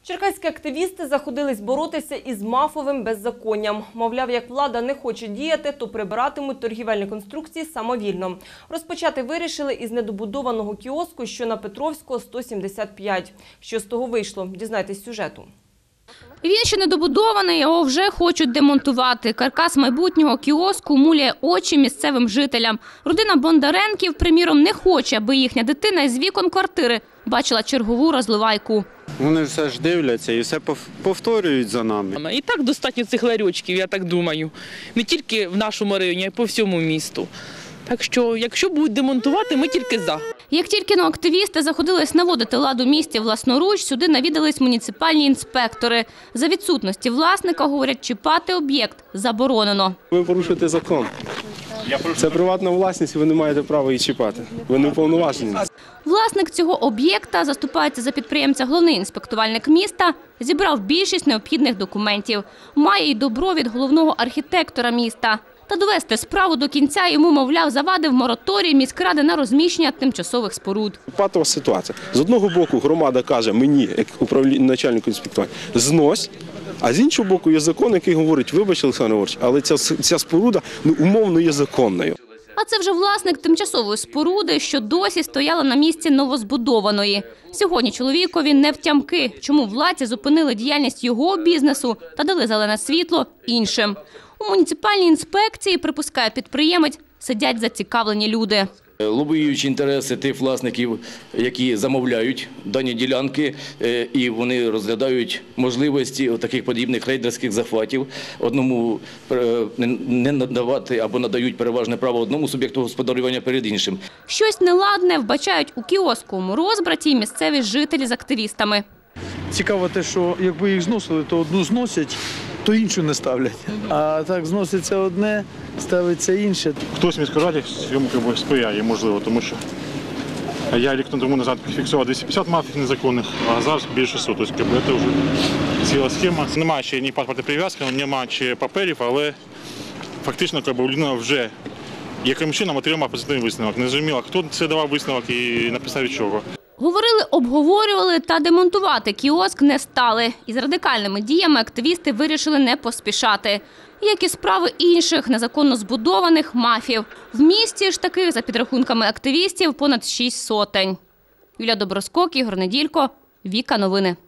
Черкаські активісти заходились боротися із мафовим беззаконням. Мовляв, як влада не хоче діяти, то прибиратимуть торгівельні конструкції самовільно. Розпочати вирішили із недобудованого кіоску, що на Петровського, 175. Що з того вийшло? Дізнайтесь з сюжету. Він ще недобудований, його вже хочуть демонтувати. Каркас майбутнього кіоску муляє очі місцевим жителям. Родина Бондаренків, приміром, не хоче, аби їхня дитина із вікон квартири бачила чергову розливайку. Вони все ж дивляться і все повторюють за нами. І так достатньо цих ларьочків, я так думаю. Не тільки в нашому районі, а й по всьому місту. Так що, якщо будуть демонтувати, ми тільки за. Як тільки активісти заходились наводити лад у місті власноруч, сюди навідались муніципальні інспектори. За відсутності власника, говорять, чіпати об'єкт заборонено. Ви порушуєте закон. Це приватна власність, ви не маєте права її чіпати. Ви не уповноважені. Власник цього об'єкта, заступається за підприємця головний інспектувальник міста, зібрав більшість необхідних документів. Має й добро від головного архітектора міста. Та довести справу до кінця йому, мовляв, завадив мораторій міськради на розміщення тимчасових споруд. Патова ситуація. З одного боку громада каже мені, як начальнику інспектування, знось, а з іншого боку є закон, який говорить, вибач, Олександр Ігорович, але ця споруда умовно є законною. А це вже власник тимчасової споруди, що досі стояла на місці новозбудованої. Сьогодні чоловікові не втямки, чому владці зупинили діяльність його бізнесу та дали зелене світло іншим. У муніципальній інспекції, припускає підприємець, сидять зацікавлені люди. Лобіюючи інтереси тих власників, які замовляють дані ділянки, і вони розглядають можливості таких подібних рейдерських захватів. Одному не надавати або надають переважне право одному суб'єкту господарювання перед іншим. Щось неладне вбачають у кіосковому розбраті й місцеві жителі з активістами. Цікаво те, що якби їх зносили, то одну зносять, то іншу не ставлять. А так зноситься одне, ставиться інше. Хтось в міськраді йому сприяє, можливо, тому що я рік тому назад фіксував 250 мафів незаконних, а зараз більше 100. Тобто це вже ціла схема. Немає ще ні паспорта прив'язки, немає ще паперів, але фактично людина вже яким чином отримав позитивний висновок. Не зрозуміло, хто це давав висновок і на підставі чого. Говорили, обговорювали та демонтувати кіоск не стали. Із радикальними діями активісти вирішили не поспішати. Як і справи інших незаконно збудованих мафів. В місті ж таких, за підрахунками активістів, понад 6 сотень. Юлія Доброскок, Ігор Неділько, Віка Новини.